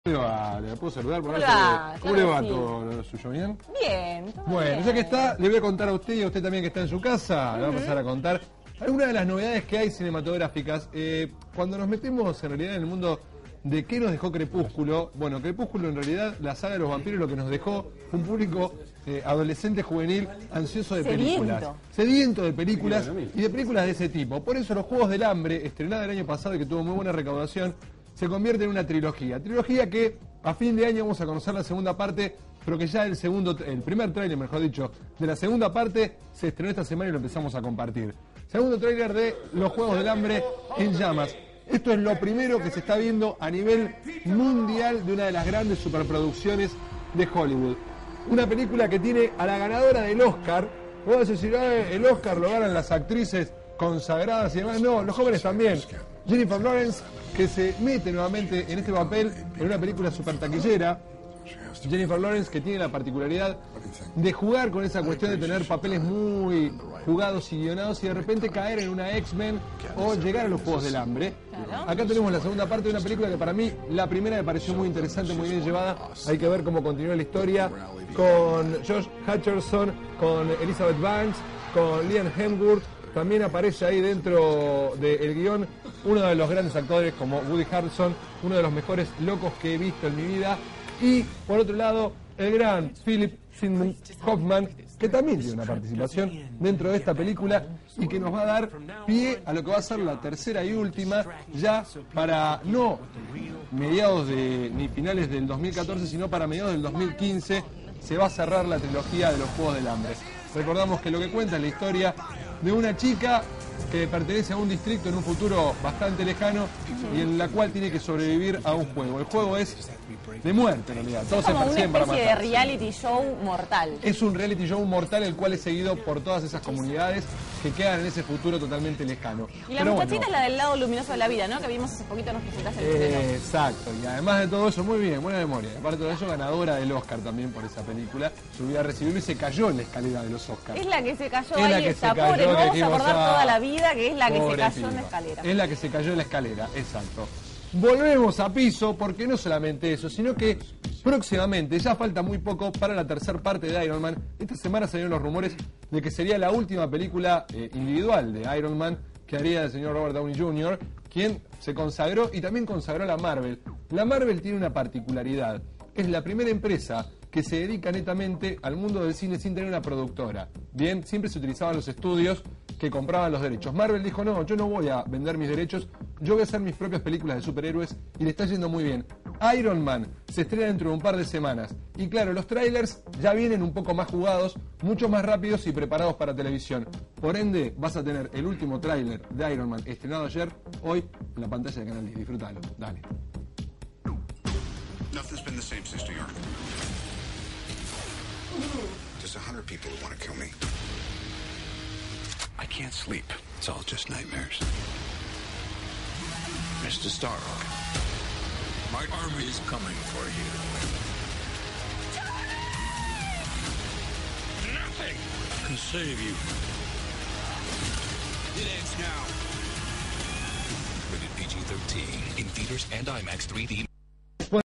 ¿Le puedo saludar? Hola, ¿Cómo le va todo lo suyo? ¿Bien? Bien, todo Bueno, bien. ya que está, le voy a contar a usted y a usted también que está en su casa, le voy a pasar a contar algunas de las novedades que hay cinematográficas. Cuando nos metemos en realidad en el mundo de qué nos dejó Crepúsculo, bueno, Crepúsculo en realidad, la saga de los vampiros, lo que nos dejó un público adolescente, juvenil, ansioso de películas. Sediento de películas y de películas de ese tipo. Por eso Los Juegos del Hambre, estrenada el año pasado y que tuvo muy buena recaudación, se convierte en una trilogía. Trilogía que a fin de año vamos a conocer la segunda parte, pero que ya el primer tráiler, mejor dicho, de la segunda parte se estrenó esta semana y lo empezamos a compartir. Segundo tráiler de Los Juegos del Hambre en llamas. Esto es lo primero que se está viendo a nivel mundial de una de las grandes superproducciones de Hollywood. Una película que tiene a la ganadora del Oscar. Vos decís, el Oscar lo ganan las actrices consagradas y demás. No, los jóvenes también. Jennifer Lawrence, que se mete nuevamente en este papel en una película super taquillera. Jennifer Lawrence, que tiene la particularidad de jugar con esa cuestión de tener papeles muy jugados y guionados y de repente caer en una X-Men o llegar a los Juegos del Hambre. Acá tenemos la segunda parte de una película que para mí, la primera me pareció muy interesante, muy bien llevada. Hay que ver cómo continúa la historia con Josh Hutcherson, con Elizabeth Banks, con Liam Hemsworth. También aparece ahí dentro del guión uno de los grandes actores como Woody Harrelson, uno de los mejores locos que he visto en mi vida. Y por otro lado, el gran Philip Seymour Hoffman, que también tiene una participación dentro de esta película y que nos va a dar pie a lo que va a ser la tercera y última, ya para no mediados ni finales del 2014, sino para mediados del 2015, se va a cerrar la trilogía de Los Juegos del Hambre. Recordamos que lo que cuenta es la historia de una chica que pertenece a un distrito en un futuro bastante lejano y en la cual tiene que sobrevivir a un juego. El juego es de muerte, en realidad. Todos se persiguen para matar. Es como una especie de reality show mortal. Es un reality show mortal el cual es seguido por todas esas comunidades que quedan en ese futuro totalmente lejano. Y la muchachita es la del lado luminoso de la vida, ¿no? Que vimos hace poquito, nos presentaste el estreno. Exacto, y además de todo eso, muy bien, buena memoria. Aparte de todo eso, ganadora del Oscar también por esa película. Subió a recibirlo y se cayó en la escalera de los Oscars. Es la que se cayó es ahí, está pobre, no vamos a acordar toda la vida que es la que se cayó en la escalera. Es la que se cayó en la escalera, exacto. Volvemos a piso porque no solamente eso, sino que próximamente, ya falta muy poco para la tercera parte de Iron Man. Esta semana salieron los rumores de que sería la última película individual de Iron Man que haría el señor Robert Downey Jr., quien se consagró y también consagró a la Marvel. La Marvel tiene una particularidad, es la primera empresa que se dedica netamente al mundo del cine sin tener una productora. Bien, siempre se utilizaban los estudios que compraban los derechos. Marvel dijo, no, yo no voy a vender mis derechos, yo voy a hacer mis propias películas de superhéroes y le está yendo muy bien. Iron Man se estrena dentro de un par de semanas. Y claro, los trailers ya vienen un poco más jugados, mucho más rápidos y preparados para televisión. Por ende, vas a tener el último tráiler de Iron Man estrenado ayer, hoy, en la pantalla de Canal 10. Disfrútalo, dale. Nothing's been the same since New York. There's 100 people who want to kill me. I can't sleep. It's all just nightmares. Mr. Starrock, my army is coming for you. Nothing can save you. It ends now. Rated PG-13 in theaters and IMAX 3D.